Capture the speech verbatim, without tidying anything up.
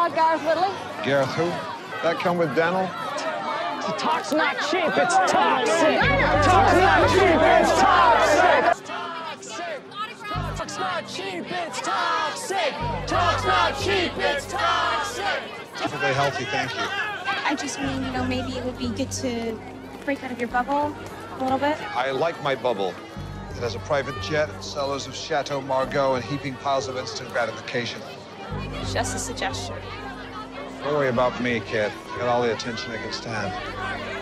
about Gareth Whitley? Gareth who? That come with dental? Talk's not cheap, it's toxic! Talk's not cheap, it's toxic! Talk's not cheap, it's toxic! Talk's not cheap, it's toxic! Perfectly healthy, thank you. I just mean, you know, maybe it would be good to break out of your bubble a little bit. I like my bubble. It has a private jet, cellars of Chateau Margaux, and heaping piles of instant gratification. Just a suggestion. Don't worry about me, kid. I got all the attention I can stand.